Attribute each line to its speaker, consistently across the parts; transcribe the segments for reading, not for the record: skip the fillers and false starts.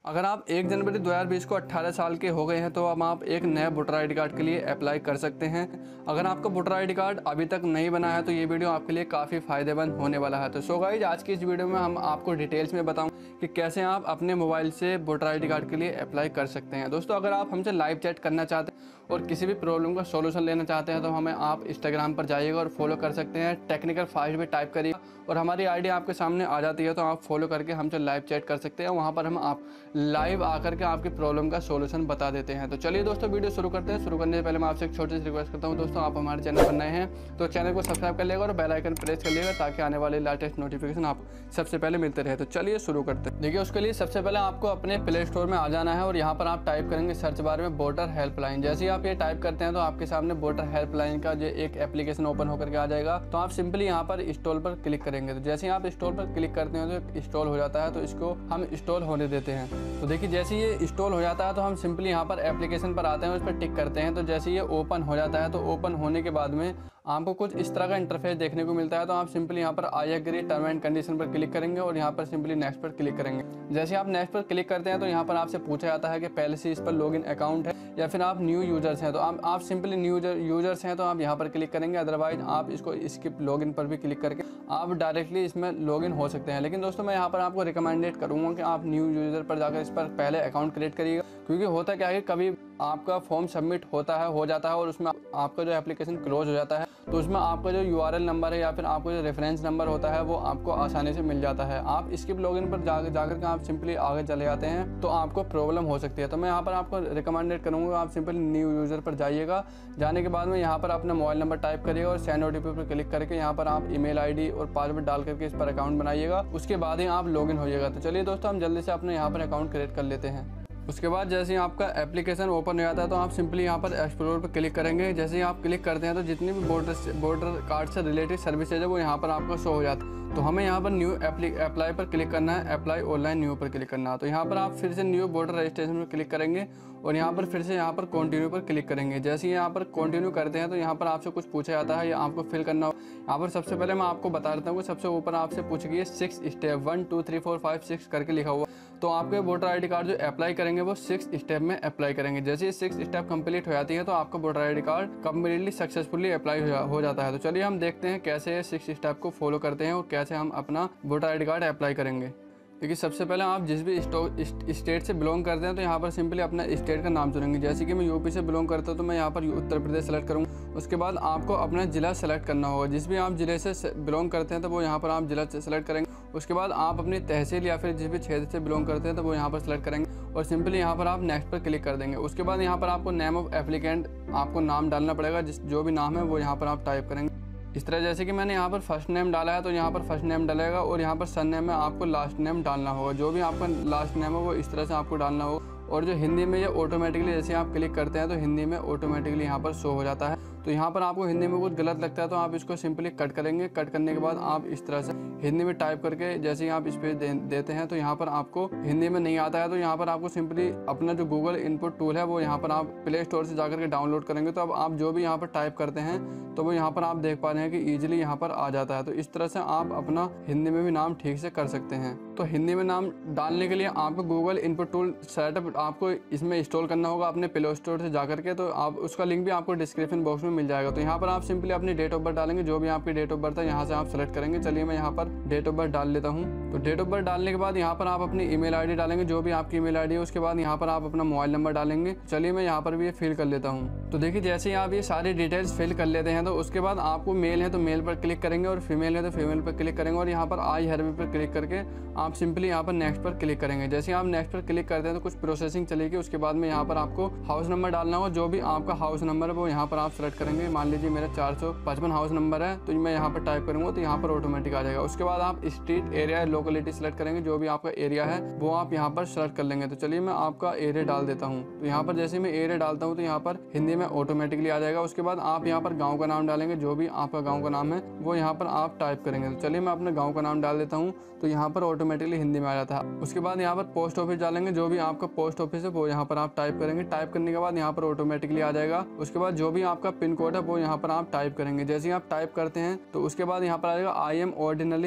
Speaker 1: अगर आप 1 जनवरी 2020 को 18 साल के हो गए हैं तो अब आप एक नया वोटर आईडी कार्ड के लिए अप्लाई कर सकते हैं। अगर आपका वोटर आईडी कार्ड अभी तक नहीं बना है तो ये वीडियो आपके लिए काफ़ी फ़ायदेमंद होने वाला है। तो सो गाइस, आज की इस वीडियो में हम आपको डिटेल्स में बताऊं कि कैसे आप अपने मोबाइल से वोटर आईडी कार्ड के लिए अप्लाई कर सकते हैं। दोस्तों, अगर आप हमसे लाइव चैट करना चाहते हैं और किसी भी प्रॉब्लम का सोल्यूशन लेना चाहते हैं तो हमें आप इंस्टाग्राम पर जाइएगा और फॉलो कर सकते हैं। टेक्निकल फाइल में टाइप करिए और हमारी आईडी आपके सामने आ जाती है, तो आप फॉलो करके हमसे लाइव चैट कर सकते हैं। वहाँ पर हम आप लाइव आकर के आपकी प्रॉब्लम का सोल्यूशन बता देते हैं। तो चलिए दोस्तों, वीडियो शुरू करते हैं। शुरू करने से पहले मैं आपसे एक छोटी सी रिक्वेस्ट करता हूँ। दोस्तों, आप हमारे चैनल पर नए हैं तो चैनल को सब्सक्राइब कर लेगा और बेल आइकन प्रेस कर लेगा ताकि आने वाले लेटेस्ट नोटिफिकेशन आप सबसे पहले मिलते रहे। तो चलिए शुरू करते हैं। देखिए, उसके लिए सबसे पहले आपको अपने प्ले स्टोर में आ जाना है और यहाँ पर आप टाइप करेंगे सर्च बार में वोटर हेल्पलाइन। जैसे ही आप ये टाइप करते हैं तो आपके सामने वोटर हेल्पलाइन का जो एक एप्लीकेशन ओपन होकर के आ जाएगा। तो आप सिंपली यहाँ पर इंस्टॉल पर क्लिक करेंगे। तो जैसे ही आप इंस्टॉल पर क्लिक करते हैं तो इंस्टॉल हो जाता है। तो इसको हम इंस्टॉल होने देते हैं। तो देखिए, जैसे ये इंस्टॉल हो जाता है तो हम सिंपली यहाँ पर एप्लीकेशन पर आते हैं, उस पर टिक करते हैं। तो जैसे ये ओपन हो जाता है तो ओपन होने के बाद में आपको कुछ इस तरह का इंटरफेस देखने को मिलता है। तो आप सिंपली यहाँ पर I agree term and condition पर क्लिक करेंगे और यहाँ पर सिंपली नेक्स्ट पर क्लिक करेंगे। जैसे आप नेक्स्ट पर क्लिक करते हैं तो यहाँ पर आपसे पूछा जाता है कि पहले से इस पर लॉगिन अकाउंट है या फिर आप न्यू यूजर्स हैं। तो आप सिंपली न्यू यूजर्स हैं तो आप यहाँ पर क्लिक करेंगे। अदरवाइज आप इसको स्किप लॉगिन पर भी क्लिक करके आप डायरेक्टली इसमें लॉगिन हो सकते हैं। लेकिन दोस्तों, मैं यहाँ पर आपको रिकमेंडेड करूँगा कि आप न्यू यूजर पर जाकर इस पर पहले अकाउंट क्रिएट करिएगा, क्योंकि होता क्या है कि कभी आपका फॉर्म सबमिट हो जाता है और उसमें आपका जो एप्लीकेशन क्लोज हो जाता है तो उसमें आपका जो यूआरएल नंबर है या फिर आपका जो रेफरेंस नंबर होता है वो आपको आसानी से मिल जाता है। आप स्किप लॉगिन पर जाकर के आप सिंपली आगे चले जाते हैं तो आपको प्रॉब्लम हो सकती है। तो मैं यहाँ पर आपको रिकमेंडेड करूँगा आप सिंपली न्यू यूज़र पर जाइएगा। जाने के बाद में यहाँ पर अपना मोबाइल नंबर टाइप करिएगा और सेंड ओटीपी पर क्लिक करके यहाँ पर आप ईमेल आईडी और पासवर्ड डाल करके इस पर अकाउंट बनाइएगा। उसके बाद ही आप लॉगिन होइएगा। तो चलिए दोस्तों, हम जल्दी से अपने यहाँ पर अकाउंट क्रिएट कर लेते हैं। उसके बाद जैसे ही आपका एप्लीकेशन ओपन हो जाता है तो आप सिंपली यहाँ पर एक्सप्लोर पर क्लिक करेंगे। जैसे ही आप क्लिक करते हैं तो जितनी भी वोटर कार्ड से रिलेटेड सर्विसेज है वो यहाँ पर आपको शो हो जाता है। तो हमें यहाँ पर न्यू अप्लाई पर क्लिक करना है, अप्लाई ऑनलाइन न्यू पर क्लिक करना है। तो यहाँ पर आप फिर से न्यू वोटर रजिस्ट्रेशन पर क्लिक करेंगे और यहाँ पर फिर से यहाँ पर कंटिन्यू पर क्लिक करेंगे। जैसे ही यहाँ पर कंटिन्यू करते हैं तो यहाँ पर आपसे कुछ पूछा जाता है या आपको फिल करना हो। यहाँ पर सबसे पहले मैं आपको बता देता हूँ कि सबसे ऊपर आपसे पूछ गई 6 स्टेप 1 2 3 4 5 6 करके लिखा हुआ। तो आपके वोटर आईडी कार्ड जो अप्लाई करेंगे वो 6 स्टेप में अप्लाई करेंगे। जैसे ये 6 स्टेप कंप्लीट हो जाती है तो आपका voter ID card completely successfully apply हो जाता है। तो चलिए हम देखते हैं कैसे 6 स्टेप को फॉलो करते हैं और कैसे हम अपना वोटर आईडी कार्ड अप्लाई करेंगे। देखिए, सबसे पहले आप जिस भी स्टेट से बिलोंग करते हैं तो यहाँ पर सिंपली अपना स्टेट का नाम चुनेंगे। जैसे कि मैं यूपी से बिलोंग करता हूँ तो मैं यहाँ पर उत्तर प्रदेश सेलेक्ट करूँगा। उसके बाद आपको अपना ज़िला सेलेक्ट करना होगा। जिस भी आप ज़िले से बिलोंग करते हैं तो वो यहाँ पर आप ज़िला सेलेक्ट करेंगे। उसके बाद आप अपनी तहसील या फिर जिस भी क्षेत्र से बिलोंग करते हैं तो वो यहाँ पर सेलेक्ट करेंगे और सिंपली यहाँ पर आप नेक्स्ट पर क्लिक कर देंगे। उसके बाद यहाँ पर आपको नेम ऑफ एप्लीकेंट आपको नाम डालना पड़ेगा। जो भी नाम है वो यहाँ पर आप टाइप करेंगे इस तरह। जैसे कि मैंने यहाँ पर फर्स्ट नेम डाला है तो यहाँ पर फर्स्ट नेम डालेगा और यहाँ पर सन नेम में आपको लास्ट नेम डालना होगा। जो भी आपका लास्ट नेम है वो इस तरह से आपको डालना होगा। और जो हिंदी में ये ऑटोमेटिकली जैसे आप क्लिक करते हैं तो हिंदी में ऑटोमेटिकली यहाँ पर शो हो जाता है। तो यहाँ पर आपको हिंदी में कुछ गलत लगता है तो आप इसको सिंपली कट करेंगे। कट करने के बाद आप इस तरह से हिंदी में टाइप करके जैसे ही आप इस पर देते हैं तो यहाँ पर आपको हिंदी में नहीं आता है तो यहाँ पर आपको सिंपली अपना जो गूगल इनपुट टूल है वो यहाँ पर आप प्ले स्टोर से जाकर के डाउनलोड करेंगे। तो अब आप जो भी यहाँ पर टाइप करते हैं तो वो यहाँ पर आप देख पा रहे हैं कि ईजिली यहाँ पर आ जाता है। तो इस तरह से आप अपना हिंदी में भी नाम ठीक से कर सकते हैं। तो हिंदी में नाम डालने के लिए आपको गूगल इनपुट टूल सेटअप आपको इसमें इंस्टॉल करना होगा अपने प्ले स्टोर से जाकर के। तो आप उसका लिंक भी आपको डिस्क्रिप्शन बॉक्स में मिल जाएगा। तो यहाँ पर आप सिंपली अपनी डेट ऑफ बर्थ डालेंगे। जो भी आपकी डेट ऑफ बर्थ है यहाँ से आप सेलेक्ट करेंगे। चलिए मैं यहाँ पर डेट ऑफ बर्थ डाल लेता हूँ। तो डेट ऑफ बर्थ डालने के बाद यहाँ पर आप अपनी ईमेल आईडी डालेंगे, जो भी आपकी ईमेल आईडी है। उसके बाद यहाँ पर आप अपना मोबाइल नंबर डालेंगे। चलिए मैं यहाँ पर भी ये फिल कर लेता हूँ। तो देखिए, जैसे ही आप ये सारी डिटेल्स फिल कर लेते हैं तो उसके बाद आपको मेल है तो मेल पर क्लिक करेंगे और फीमेल है तो फीमेल पर क्लिक करेंगे और यहाँ पर आई हैव पर क्लिक करके आप सिंपली यहाँ पर नेक्स्ट पर क्लिक करेंगे। जैसे ही आप नेक्स्ट पर क्लिक करते हैं तो कुछ प्रोसेसिंग चलेगी। उसके बाद में यहाँ पर आपको हाउस नंबर डालना होगा। जो भी आपका हाउस नंबर है वो यहाँ पर आप सेलेक्ट करेंगे। मान लीजिए मेरा 455 हाउस नंबर है तो मैं यहाँ पर टाइप करूँगा तो यहाँ पर ऑटोमेटिक आ जाएगा। उसके बाद आप स्ट्रीट एरिया लोकेलिटी सेलेक्ट करेंगे। जो भी आपका एरिया है वो आप यहाँ पर सेलेक्ट कर लेंगे। तो चलिए मैं आपका एरिया डाल देता हूँ। तो यहाँ पर जैसे मैं एरिया डालता हूँ तो यहाँ पर हिंदी में ऑटोमेटिकली आ जाएगा। उसके बाद आप यहाँ पर गाँव का नाम डालेंगे। जो भी आपका गाँव का नाम है वो यहाँ पर आप टाइप करेंगे। तो चलिए मैं अपने गाँव का नाम डाल देता हूँ तो यहाँ पर ऑटोमेटिकली हिंदी में आ जाता है। उसके बाद यहाँ पर पोस्ट ऑफिस डालेंगे। जो भी आपका पोस्ट ऑफिस है वो यहाँ पर आप टाइप करेंगे। टाइप करने के बाद यहाँ पर ऑटोमेटिकली आ जाएगा। उसके बाद जो भी आपका पिन कोड है वो यहाँ पर आप टाइप करेंगे। जैसे ही आप टाइप करते हैं तो उसके बाद यहाँ पर आ जाएगा आई एम ऑर्डिनली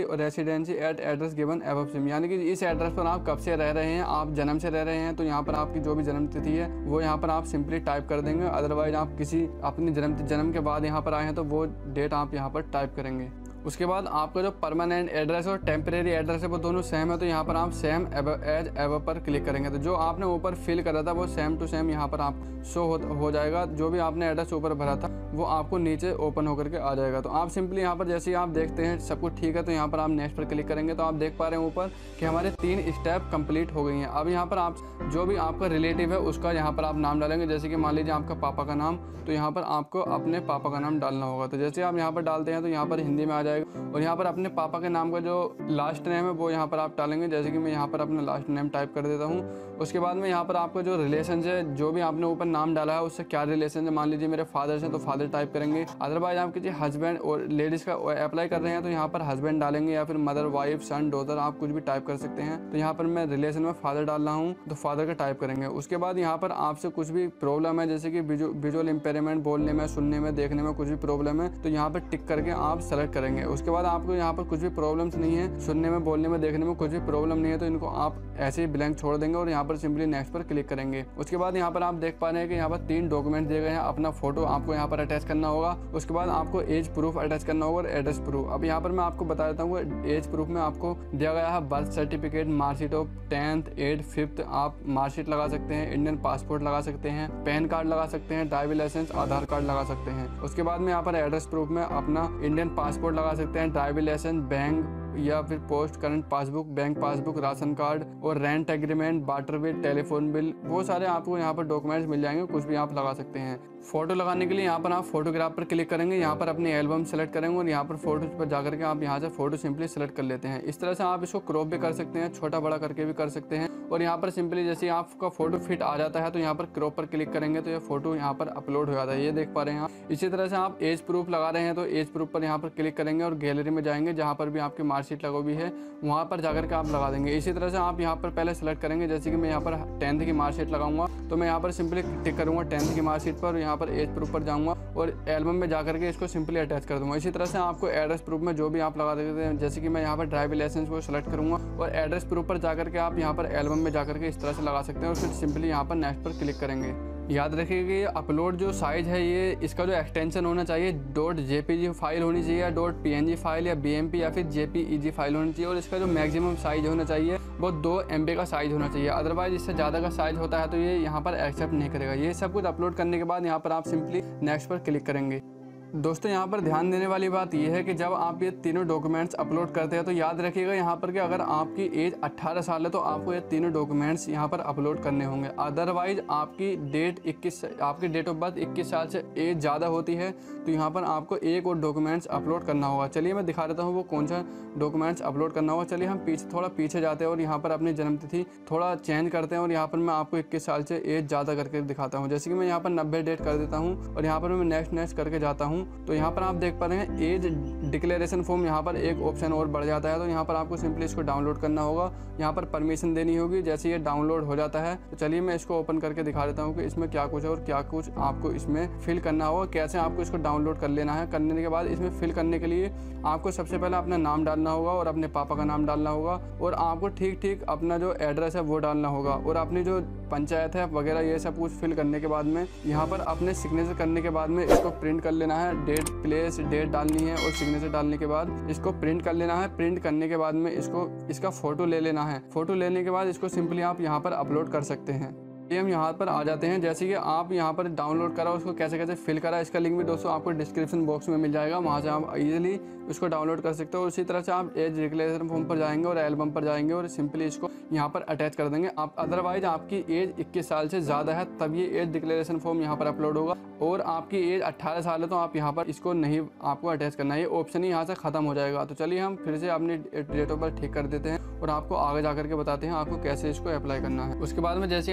Speaker 1: और residency at address given above same, यानी कि इस एड्रेस पर आप कब से रह रहे हैं, आप जन्म से रह रहे हैं तो यहाँ पर आपकी जो भी जन्म तिथि है वो यहाँ पर आप सिंपली टाइप कर देंगे। अदरवाइज आप किसी अपनी जन्म के बाद यहाँ पर आए हैं तो वो डेट आप यहाँ पर टाइप करेंगे। उसके बाद आपका जो परमानेंट एड्रेस और टेम्परेरी एड्रेस है वो दोनों सेम है, तो यहाँ पर आप सेम एज एव पर क्लिक करेंगे तो जो आपने ऊपर फिल करा था वो सेम टू सेम यहाँ पर आप शो हो जाएगा। जो भी आपने एड्रेस ऊपर भरा था वो आपको नीचे ओपन होकर के आ जाएगा। तो आप सिंपली यहाँ पर जैसे ही आप देखते हैं सब कुछ ठीक है तो यहाँ पर आप नेक्स्ट पर क्लिक करेंगे तो आप देख पा रहे हैं ऊपर कि हमारे 3 स्टेप कंप्लीट हो गई हैं। अब यहाँ पर आप जो भी आपका रिलेटिव है उसका यहाँ पर आप नाम डालेंगे। जैसे कि मान लीजिए आपका पापा का नाम, तो यहाँ पर आपको अपने पापा का नाम डालना होगा। तो जैसे आप यहाँ पर डालते हैं तो यहाँ पर हिंदी में आ जाएगा और यहाँ पर अपने पापा के नाम का जो लास्ट नेम है वो यहाँ पर आप डालेंगे। जैसे कि मैं यहाँ पर अपना लास्ट नेम टाइप कर देता हूँ। उसके बाद में यहाँ पर आपका जो रिलेशन है, जो भी आपने ऊपर नाम डाला है उससे क्या रिलेशन है, मान लीजिए मेरे फादर से तो फादर टाइप करेंगे। अदरवाइज आप किसी हस्बैंड और लेडीज़ का अप्लाई कर रहे हैं तो यहाँ पर हस्बैंड डालेंगे या फिर मदर, वाइफ, सन, डॉटर, आप कुछ भी टाइप कर सकते हैं। तो यहाँ पर मैं रिलेशन में फादर डाल रहा हूँ तो फादर का टाइप करेंगे। उसके बाद यहाँ पर आपसे कुछ भी प्रॉब्लम है, जैसे कि विजुअल इम्पेयरमेंट, बोलने में, सुनने में, देखने में कुछ भी प्रॉब्लम है तो यहाँ पर टिक करके आप सेलेक्ट करेंगे। उसके बाद आपको यहाँ पर कुछ भी प्रॉब्लम्स नहीं है, सुनने में, बोलने में, देखने में कुछ भी प्रॉब्लम नहीं है तो इनको आप ऐसे ही ब्लैंक छोड़ देंगे और यहाँ पर सिंपली नेक्स्ट पर क्लिक करेंगे। उसके बाद यहाँ पर आप देख पा रहे हैं कि यहाँ पर 3 डॉक्यूमेंट दिए गए हैं। अपना फोटो आपको यहाँ पर अटैच करना होगा, उसके बाद आपको एज प्रूफ अटैच करना होगा और एड्रेस प्रूफ। अब यहाँ पर मैं आपको बता देता हूँ एज प्रूफ में आपको दिया गया है birth certificate, marksheet of 10th, 8th, 5th, आप मार्कशीट लगा सकते हैं, इंडियन पासपोर्ट लगा सकते हैं, पैन कार्ड लगा सकते हैं, ड्राइविंग लाइसेंस, आधार कार्ड लगा सकते हैं। उसके बाद में यहाँ पर एड्रेस प्रूफ में अपना इंडियन पासपोर्ट लगा सकते हैं, ड्राइविंग लाइसेंस, बैंक या फिर post current passbook, bank passbook, ration card और rent agreement, water bill, telephone bill, वो सारे आपको यहाँ पर डॉक्यूमेंट्स मिल जाएंगे, कुछ भी आप लगा सकते हैं। फोटो लगाने के लिए यहाँ पर आप फोटोग्राफ पर क्लिक करेंगे, यहाँ पर अपनी एल्बम सेलेक्ट करेंगे और यहाँ पर फोटो पर जाकर के आप यहाँ से फोटो सिंपली सेलेक्ट कर लेते हैं। इस तरह से आप इसको क्रॉप भी कर सकते हैं, छोटा बड़ा करके भी कर सकते हैं। और यहाँ पर सिंपली जैसे आपका फोटो फिट आ जाता है तो यहाँ पर क्रॉप पर क्लिक करेंगे तो ये फोटो यहाँ पर अपलोड हो जाता है, ये देख पा रहे हैं आप। इसी तरह से आप एज प्रूफ लगा रहे हैं तो एज प्रूफ पर यहाँ पर क्लिक करेंगे और गैलरी में जाएंगे, जहाँ पर भी आपकी मार्कशीट लगी हुई है वहाँ पर जाकर के आप लगा देंगे। इसी तरह से आप यहाँ पर पहले सेलेक्ट करेंगे, जैसे कि मैं यहाँ पर 10th की मार्कशीट लगाऊंगा तो मैं यहाँ पर सिंपली टिक करूँगा 10th की मार्कशीट पर, यहाँ पर एज प्रूफ पर जाऊँगा और एल्बम में जाकर के इसको सिंपली अटैच कर दूँगा। इसी तरह से आपको एड्रेस प्रूफ में जो भी आप लगा देते हैं, जैसे कि मैं यहाँ पर ड्राइविंग लाइसेंस को सेलेक्ट करूँगा और एड्रेस प्रूफ पर जाकर के आप यहाँ पर एल्बम में जाकर के इस तरह से लगा सकते हैं और फिर सिंपली यहाँ पर नेक्स्ट पर क्लिक करेंगे। याद रखिएगा ये अपलोड जो साइज है, ये इसका जो एक्सटेंशन होना चाहिए .jpg फाइल होनी चाहिए या .png फाइल या BMP या फिर JPEG फाइल होनी चाहिए और इसका जो मैक्सिमम साइज होना चाहिए वो 2 MB का साइज होना चाहिए। अदरवाइज इससे ज़्यादा का साइज होता है तो ये यहाँ पर एक्सेप्ट नहीं करेगा। ये सब कुछ अपलोड करने के बाद यहाँ पर आप सिंपली नेक्स्ट पर क्लिक करेंगे। दोस्तों यहाँ पर ध्यान देने वाली बात यह है कि जब आप ये तीनों डॉक्यूमेंट्स अपलोड करते हैं तो याद रखिएगा यहाँ पर कि अगर आपकी एज 18 साल है तो आपको ये तीनों डॉक्यूमेंट्स यहाँ पर अपलोड करने होंगे। अदरवाइज आपकी डेट ऑफ बर्थ 21 साल से एज ज़्यादा होती है तो यहाँ पर आपको एक और डॉक्यूमेंट्स अपलोड करना होगा। चलिए मैं दिखा देता हूँ वो कौन सा डॉक्यूमेंट्स अपलोड करना होगा। चलिए हम थोड़ा पीछे जाते हैं और यहाँ पर अपनी जन्मतिथि थोड़ा चेंज करते हैं और यहाँ पर मैं आपको 21 साल से एज ज़्यादा करके दिखाता हूँ। जैसे कि मैं यहाँ पर 90 डेट कर देता हूँ और यहाँ पर मैं नेक्स्ट करके जाता हूँ तो यहाँ पर आप देख पा रहे हैं एज डिक्लेरेशन फॉर्म, यहाँ पर एक ऑप्शन और बढ़ जाता है तो यहाँ पर आपको सिंपली इसको डाउनलोड करना होगा, यहाँ पर परमिशन देनी होगी। जैसे ये डाउनलोड हो जाता है तो चलिए मैं इसको ओपन करके दिखा देता हूँ कि इसमें क्या कुछ है और क्या कुछ आपको इसमें फिल करना होगा, कैसे आपको इसको डाउनलोड कर लेना है। करने के बाद इसमें फिल करने के लिए आपको सबसे पहले अपना नाम डालना होगा और अपने पापा का नाम डालना होगा और आपको ठीक अपना जो एड्रेस है वो डालना होगा और अपनी जो पंचायत है वगैरह ये सब कुछ फिल करने के बाद में यहाँ पर अपने सिग्नेचर करने के बाद में इसको प्रिंट कर लेना है। डेट डालनी है और सिग्नेचर डालने के बाद इसको प्रिंट कर लेना है। प्रिंट करने के बाद में इसका फोटो ले लेना है। फोटो लेने के बाद इसको सिंपली आप यहाँ पर अपलोड कर सकते हैं। ये हम यहाँ पर आ जाते हैं। जैसे कि आप यहाँ पर डाउनलोड करा उसको कैसे फिल करा, इसका लिंक भी दोस्तों आपको डिस्क्रिप्शन बॉक्स में मिल जाएगा, वहाँ से आप इजीली उसको डाउनलोड कर सकते हो। उसी तरह से आप एज डिक्लेरेशन फॉर्म पर जाएंगे और एल्बम पर जाएंगे और सिंपली इसको यहाँ पर अटैच कर देंगे। आप अदरवाइज आपकी एज 21 साल से ज़्यादा है तब ये एज डिक्लेरेशन फॉर्म यहाँ पर अपलोड होगा और आपकी एज 18 साल है तो आप यहाँ पर इसको नहीं आपको अटैच करना है, ये ऑप्शन ही यहाँ से ख़त्म हो जाएगा। तो चलिए हम फिर से अपनी डेट ऑफ बर्थ ठीक कर देते हैं और आपको आगे जा करके बताते हैं आपको कैसे इसको अप्लाई करना है। उसके बाद में जैसे आप नेक्स्ट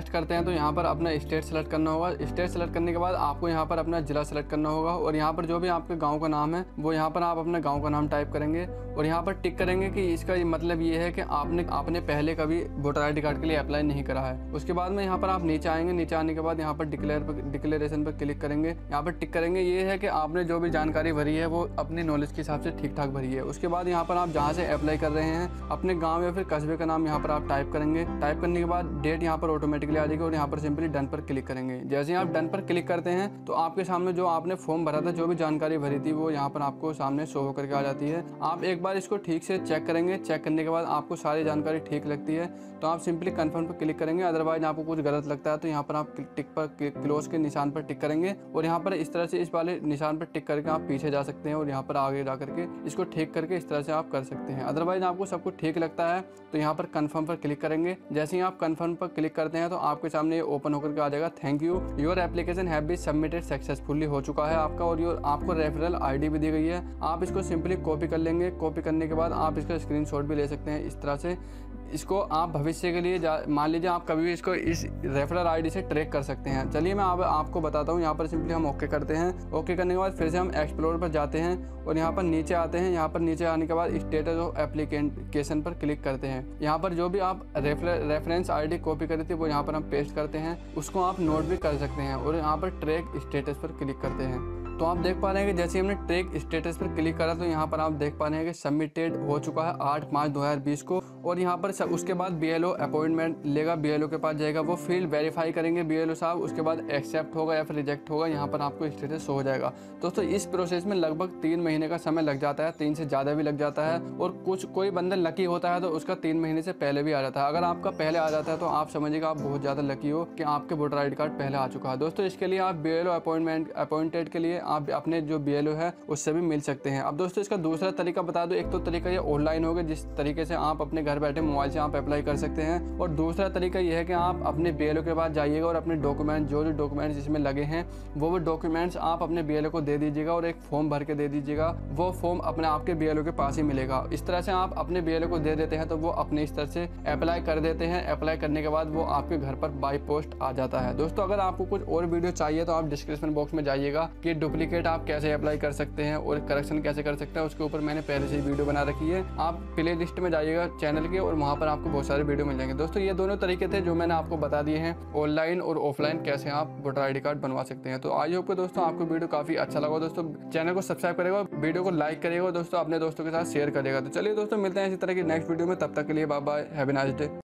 Speaker 1: नेक्स्ट करते हैं तो यहाँ पर अपना स्टेट सेलेक्ट करना होगा। स्टेट सेलेक्ट करने के बाद आपको यहाँ पर अपना जिला सेलेक्ट करना होगा और यहाँ पर जो भी आपके गांव का नाम है वो यहाँ पर आप अपने गांव का नाम टाइप करेंगे और यहाँ पर टिक करेंगे कि इसका मतलब ये है कि आपने पहले कभी वोटर ID कार्ड के लिए अप्लाई नहीं करा है। उसके बाद में यहाँ पर आप नीचे आएंगे। नीचे आने के बाद यहाँ पर डिक्लेरेशन पर क्लिक करेंगे। यहाँ पर टिक करेंगे ये है कि आपने जो भी जानकारी भरी है वो अपनी नॉलेज के हिसाब से ठीक ठाक भरी है। उसके बाद यहाँ पर आप जहाँ से अप्लाई कर रहे हैं अपने गाँव या फिर कस्बे का नाम यहाँ पर आप टाइप करेंगे। टाइप करने के बाद डेट यहाँ पर ऑटोमेटिकली आ जाएगी और यहाँ पर सिंपली डन पर क्लिक करेंगे। जैसे ही आप डन पर क्लिक करते हैं तो आपके सामने जो आपने फॉर्म भरा था, जो भी जानकारी भरी थी, वो यहाँ पर आपको सामने शो होकर के आ जाती है। आप एक बार इसको ठीक से चेक करेंगे। चेक करने के बाद आपको सारी जानकारी ठीक लगती है तो आप सिंपली कन्फर्म पर क्लिक करेंगे। अदरवाइज आपको कुछ गलत लगता है तो यहाँ पर आप टिक पर क्लोज के निशान पर टिक करेंगे और यहाँ पर इस तरह से इस वाले निशान पर टिक करके आप पीछे जा सकते हैं और यहाँ पर आगे जा करके इसको ठीक करके इस तरह से आप कर सकते हैं। अदरवाइज आपको सब कुछ ठीक लगता है तो यहाँ पर कन्फर्म पर क्लिक करेंगे। जैसे ही आप कन्फर्म पर क्लिक करते हैं तो आपके सामने ये ओपन होकर के आ जाएगा, thank you, your application have been submitted successfully हो चुका है आपका और आपको रेफरल ID भी दी गई है। आप इसको सिंपली कॉपी कर लेंगे। कॉपी करने के बाद आप इसका स्क्रीनशॉट भी ले सकते हैं। इस तरह से इसको आप भविष्य के लिए मान लीजिए आप कभी भी इसको इस रेफरल ID से ट्रैक कर सकते हैं। चलिए मैं आपको बताता हूँ। यहाँ पर सिंपली हम ओके करते हैं। ओके करने के बाद फिर से हम एक्सप्लोर पर जाते हैं और यहाँ पर नीचे आते हैं। यहाँ पर नीचे आने के बाद स्टेटस ऑफ एप्लीकेशन पर क्लिक करते हैं। यहाँ पर जो भी आप रेफरेंस ID कॉपी करी थी वो यहाँ पर हम पेस्ट करते हैं। उसको आप नोट भी कर सकते हैं और यहाँ पर ट्रैक स्टेटस पर क्लिक करते हैं। तो आप देख पा रहे हैं कि जैसे हमने ट्रैक स्टेटस पर क्लिक करा तो यहाँ पर आप देख पा रहे हैं कि सबमिटेड हो चुका है 8/5/2020 को। और यहाँ पर उसके बाद BLO अपॉइंटमेंट लेगा, BLO के पास जाएगा, वो फील्ड वेरीफाई करेंगे BLO साहब। उसके बाद एक्सेप्ट होगा या फिर रिजेक्ट होगा, यहाँ पर आपको स्टेटस शो हो जाएगा। दोस्तों इस प्रोसेस में लगभग 3 महीने का समय लग जाता है, 3 से ज़्यादा भी लग जाता है और कोई बंदा लकी होता है तो उसका 3 महीने से पहले भी आ जाता है। अगर आपका पहले आ जाता है तो आप समझिएगा आप बहुत ज़्यादा लकी हो कि आपके वोटर ID कार्ड पहले आ चुका है। दोस्तों इसके लिए आप BLO अपॉइंटेड के लिए आप अपने जो BLO है उससे भी मिल सकते हैं। अब दोस्तों इसका दूसरा तरीका बता दो। एक तो तरीका ये ऑनलाइन होगा जिस तरीके से आप अपने घर बैठे मोबाइल से आप अप्लाई कर सकते हैं और दूसरा तरीका ये है कि आप अपने BLO के पास जाइएगा और अपने डॉक्यूमेंट जो डॉक्यूमेंट्स इसमें लगे हैं वो डॉक्यूमेंट्स आप अपने BLO को दे दीजिएगा और एक फॉर्म भर के दे दीजिएगा। वो फॉर्म अपने आपके BLO के पास ही मिलेगा। इस तरह से आप अपने BLO को दे देते हैं तो वो अपने इस तरह से अप्लाई कर देते हैं। अप्लाई करने के बाद वो आपके घर पर बाय पोस्ट आ जाता है। दोस्तों अगर आपको कुछ और वीडियो चाहिए तो आप डिस्क्रिप्शन बॉक्स में जाइएगा कि डुप्लीकेट आप कैसे अप्लाई कर सकते हैं और करेक्शन कैसे कर सकते हैं, उसके ऊपर मैंने पहले से ही वीडियो बना रखी है। आप प्ले लिस्ट में जाइएगा चैनल के और वहाँ पर आपको बहुत सारे वीडियो मिल जाएंगे। दोस्तों ये दोनों तरीके थे जो मैंने आपको बता दिए हैं, ऑनलाइन और ऑफलाइन कैसे आप वोटर ID कार्ड बनवा सकते हैं। तो आई होप दोस्तों आपको वीडियो काफी अच्छा लगा। दोस्तों चैनल को सब्सक्राइब करेगा, वीडियो को लाइक करेगा, दोस्तों अपने दोस्तों के साथ शेयर करेगा। तो चलिए दोस्तों मिलते हैं इसी तरह की नेक्स्ट वीडियो में, तब तक के लिए bye bye, have a nice day.